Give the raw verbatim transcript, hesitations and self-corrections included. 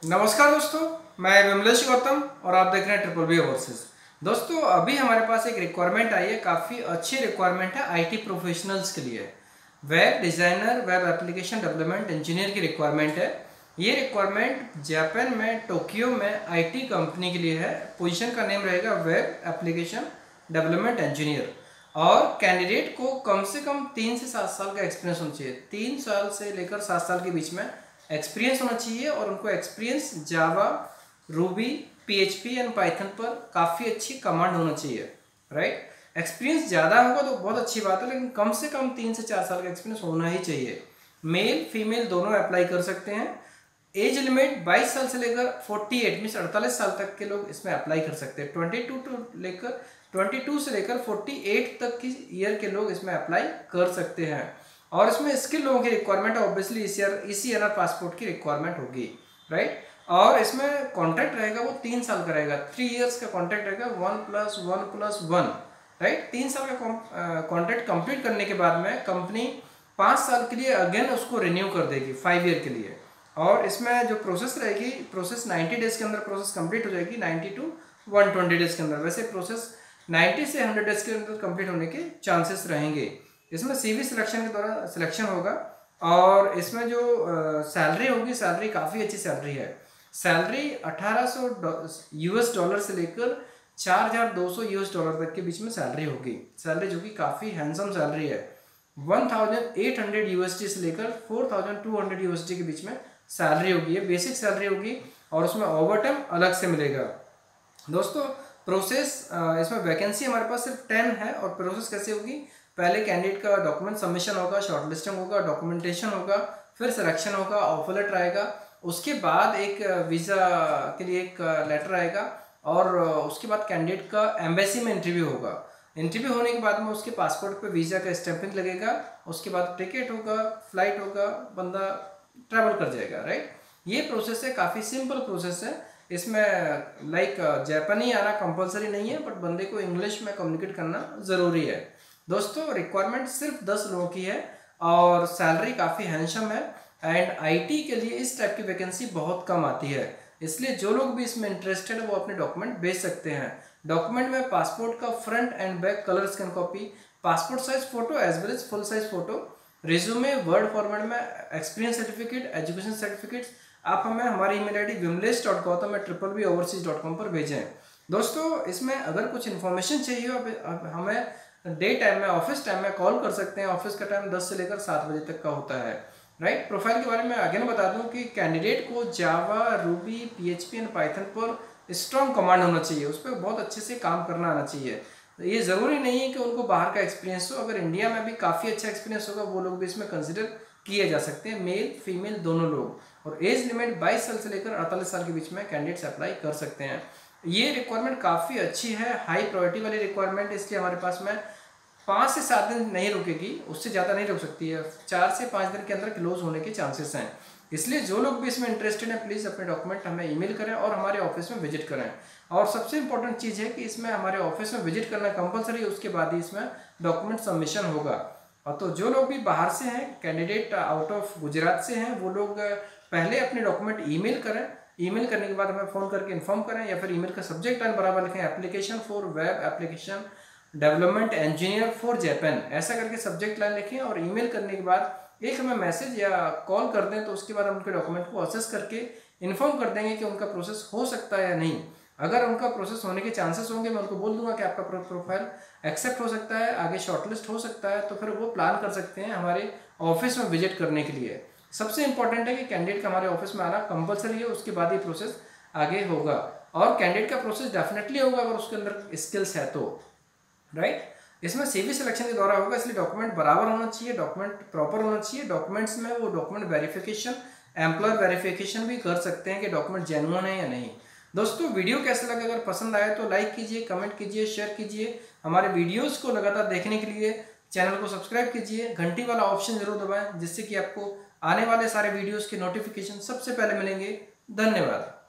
नमस्कार दोस्तों, मैं विमलेश गौतम और आप देख रहे हैं ट्रिपल बी ओवरसीज। दोस्तों, अभी हमारे पास एक रिक्वायरमेंट आई है, काफ़ी अच्छी रिक्वायरमेंट है आईटी प्रोफेशनल्स के लिए। Web designer, web application development engineer की रिक्वायरमेंट है। ये रिक्वायरमेंट जापान में टोक्यो में आईटी कंपनी के लिए है। पोजीशन का नेम रहेगा वेब एप्लीकेशन डेवलपमेंट इंजीनियर और कैंडिडेट को कम से कम तीन से सात साल का एक्सपीरियंस होना चाहिए। तीन साल से लेकर सात साल के बीच में एक्सपीरियंस होना चाहिए और उनको experience Java, Ruby, PHP and Python पर काफ़ी अच्छी कमांड होना चाहिए। राइट, एक्सपीरियंस ज़्यादा होगा तो बहुत अच्छी बात है, लेकिन कम से कम तीन से चार साल का एक्सपीरियंस होना ही चाहिए। मेल फीमेल दोनों अप्लाई कर सकते हैं। एज लिमिट बाईस साल से लेकर अड़तालीस मीन्स अड़तालीस साल तक के लोग इसमें अप्लाई कर सकते हैं। बाईस टू लेकर बाईस से लेकर अड़तालीस तक की ईयर के लोग इसमें अप्लाई कर सकते हैं। और इसमें स्किल लोगों की रिक्वायरमेंट ऑब्वियसली ईसीएनआर पासपोर्ट की रिक्वायरमेंट होगी। राइट, और इसमें कॉन्ट्रैक्ट रहेगा वो तीन साल का रहेगा। थ्री इयर्स का कॉन्ट्रैक्ट रहेगा, one plus one plus one. Right, तीन साल का कॉन्ट्रैक्ट कंप्लीट करने के बाद में कंपनी पाँच साल के लिए अगेन उसको रिन्यू कर देगी फाइव ईयर के लिए। और इसमें जो प्रोसेस रहेगी, प्रोसेस नाइन्टी डेज के अंदर प्रोसेस कंप्लीट हो जाएगी, ninety to one twenty days के अंदर। वैसे प्रोसेस नाइन्टी से हंड्रेड डेज के अंदर कंप्लीट होने के चांसेस रहेंगे। इसमें सीवी सिलेक्शन के दौरान सिलेक्शन होगा और इसमें जो सैलरी होगी, सैलरी काफ़ी अच्छी सैलरी है। सैलरी अठारह सौ यूएस डॉलर से लेकर चार हज़ार दो सौ यूएस डॉलर तक के बीच में सैलरी होगी। सैलरी जो कि काफ़ी हैंडसम सैलरी है। One thousand eight hundred USD से लेकर four thousand two hundred USD के बीच में सैलरी होगी। ये बेसिक सैलरी होगी और उसमें ओवर टाइम अलग से मिलेगा। दोस्तों, प्रोसेस इसमें वैकेंसी हमारे पास सिर्फ टेन है। और प्रोसेस कैसे होगी, पहले कैंडिडेट का डॉक्यूमेंट सबमिशन होगा, शॉर्टलिस्टिंग होगा, डॉक्यूमेंटेशन होगा, फिर सिलेक्शन होगा, ऑफर लेटर आएगा। उसके बाद एक वीज़ा के लिए एक लेटर आएगा और उसके बाद कैंडिडेट का एम्बेसी में इंटरव्यू होगा। इंटरव्यू होने के बाद में उसके पासपोर्ट पे वीज़ा का स्टैंपिंग लगेगा। उसके बाद टिकट होगा, फ्लाइट होगा, बंदा ट्रैवल कर जाएगा। राइट, ये प्रोसेस है, काफ़ी सिंपल प्रोसेस है। इसमें लाइक जापानी आना कंपलसरी नहीं है, बट बंदे को इंग्लिश में कम्युनिकेट करना ज़रूरी है। दोस्तों, रिक्वायरमेंट सिर्फ दस लोगों की है और सैलरी काफ़ी हैंडसम है। एंड आईटी के लिए इस टाइप की वैकेंसी बहुत कम आती है, इसलिए जो लोग भी इसमें इंटरेस्टेड है वो अपने डॉक्यूमेंट भेज सकते हैं। डॉक्यूमेंट में पासपोर्ट का front and back colour scan copy, passport size photo as well as full size photo, resume word format में, एक्सपीरियंस सर्टिफिकेट, एजुकेशन सर्टिफिकेट्स आप हमें हमारी email I D Vimlesh dot Gautam at triple B overseas dot com पर भेजें। दोस्तों, इसमें अगर कुछ इन्फॉर्मेशन चाहिए हो हमें डे टाइम में, ऑफिस टाइम में कॉल कर सकते हैं। ऑफिस का टाइम दस से लेकर सात बजे तक का होता है। राइट, प्रोफाइल के बारे में अगेन बता दूं कि कैंडिडेट को Java, Ruby, PHP and Python पर स्ट्रॉन्ग कमांड होना चाहिए। उस पर बहुत अच्छे से काम करना आना चाहिए। ये ज़रूरी नहीं है कि उनको बाहर का एक्सपीरियंस हो, अगर इंडिया में भी काफ़ी अच्छा एक्सपीरियंस होगा वो लोग भी इसमें कंसिडर किए जा सकते हैं, मेल फीमेल दोनों लोग। और एज लिमिट बाईस साल से लेकर अड़तालीस साल के बीच में कैंडिडेट्स अप्लाई कर सकते हैं। ये रिक्वायरमेंट काफ़ी अच्छी है, हाई प्रायोरिटी वाली रिक्वायरमेंट, इसलिए हमारे पास में पाँच से सात दिन नहीं रुकेगी, उससे ज़्यादा नहीं रुक सकती है। चार से पाँच दिन के अंदर क्लोज होने के चांसेस हैं। इसलिए जो लोग भी इसमें इंटरेस्टेड हैं प्लीज़ अपने डॉक्यूमेंट हमें ईमेल करें और हमारे ऑफिस में विजिट करें। और सबसे इंपॉर्टेंट चीज़ है कि इसमें हमारे ऑफिस में विजिट करना कंपलसरी है, उसके बाद ही इसमें डॉक्यूमेंट सबमिशन होगा। और तो जो लोग भी बाहर से हैं, कैंडिडेट आउट ऑफ गुजरात से हैं, वो लोग पहले अपने डॉक्यूमेंट ईमेल करें। ईमेल करने के बाद हमें फ़ोन करके इन्फॉर्म करें या फिर ईमेल का सब्जेक्ट लाइन बराबर लिखें, application for web application development engineer for Japan, ऐसा करके सब्जेक्ट लाइन लिखें। और ईमेल करने के बाद एक हमें मैसेज या कॉल कर दें, तो उसके बाद हम उनके डॉक्यूमेंट को असेस करके इन्फॉर्म कर देंगे कि उनका प्रोसेस हो सकता है या नहीं। अगर उनका प्रोसेस होने के चांसेस होंगे, मैं उनको बोल दूंगा कि आपका प्रोफाइल एक्सेप्ट हो सकता है, आगे शॉर्टलिस्ट हो सकता है, तो फिर वो प्लान कर सकते हैं हमारे ऑफिस में विजिट करने के लिए। सबसे इंपॉर्टेंट है कि कैंडिडेट का हमारे ऑफिस में आना कंपलसरी है, उसके बाद ही प्रोसेस आगे होगा। और कैंडिडेट का प्रोसेस डेफिनेटली होगा अगर उसके अंदर स्किल्स है तो। Right right? इसमें सीवी सिलेक्शन के दौरान होगा, इसलिए डॉक्यूमेंट बराबर होना चाहिए, डॉक्यूमेंट प्रॉपर होना चाहिए। डॉक्यूमेंट्स में वो डॉक्यूमेंट वेरिफिकेशन, एम्प्लॉयर वेरिफिकेशन भी कर सकते हैं कि डॉक्यूमेंट जेन्युइन है या नहीं। दोस्तों, वीडियो कैसा लगा, अगर पसंद आए तो लाइक कीजिए, कमेंट कीजिए, शेयर कीजिए। हमारे वीडियोज़ को लगातार देखने के लिए चैनल को सब्सक्राइब कीजिए, घंटी वाला ऑप्शन जरूर दबाएं, जिससे कि आपको आने वाले सारे वीडियोज़ के नोटिफिकेशन सबसे पहले मिलेंगे। धन्यवाद।